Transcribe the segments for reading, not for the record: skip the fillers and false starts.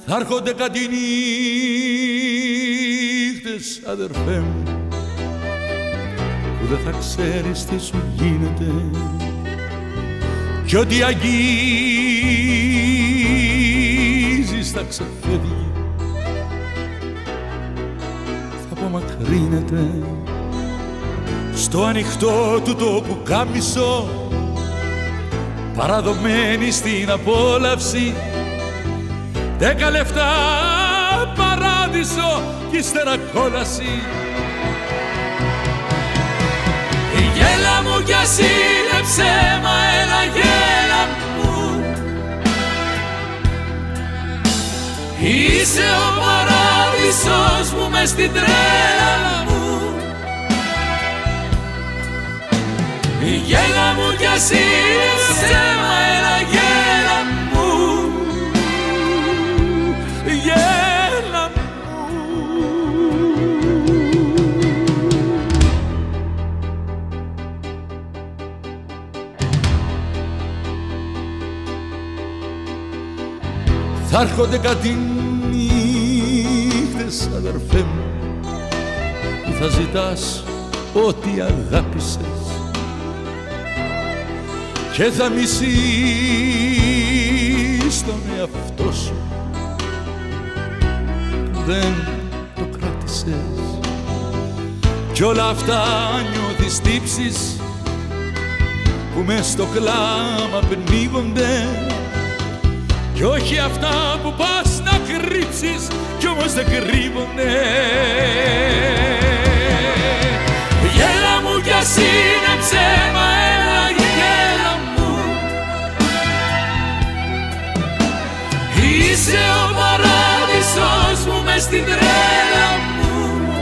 Θα έρχονται κάτι νύχτες, αδερφέ μου, που δεν θα ξέρεις τι σου γίνεται κι ό,τι αγγίζεις θα ξεφεύγει, θα απομακρύνεται στο ανοιχτό του το πουκάμισο, παραδομένη στην απόλαυση, 10 λεπτά παράδεισο κι ύστερα κόλαση. Γέλα μου κι ας είναι ψέμα, έλα γέλα μου, είσαι ο παράδεισος μου μες στην τρέλα μου. Γέλα μου κι ας είναι ψέμα, έλα γέλα μου, γέλα μου. Θα έρχονται κάτι νύχτες, αδερφέ μου, που θα ζητάς ό,τι αγάπησες και θα μισείς τον εαυτό σου που δεν το κράτησες, κι όλα αυτά νιώθεις τύψεις που μες στο κλάμα πνίγονται, κι όχι αυτά που πας να κρύψεις κι όμως δεν κρύβονται. Γέλα μου κι ας είναι ψέμα, έλα γέλα μου, είσαι ο παράδεισος μου μες στην τρέλα μου.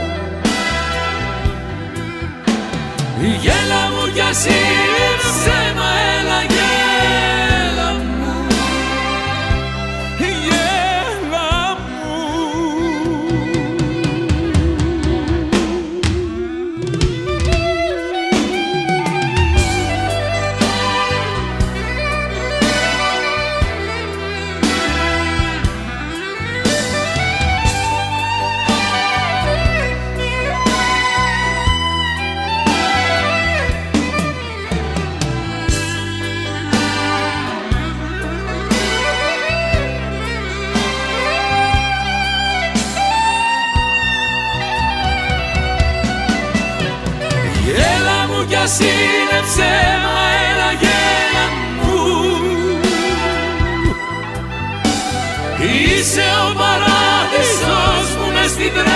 Γέλα μου κι ας είναι ψέμα, έλα γέλα μου. Κι ας είναι ψέμα, έλα γέλα μου, είσαι ο παράδεισος μου μες στην τρέλα.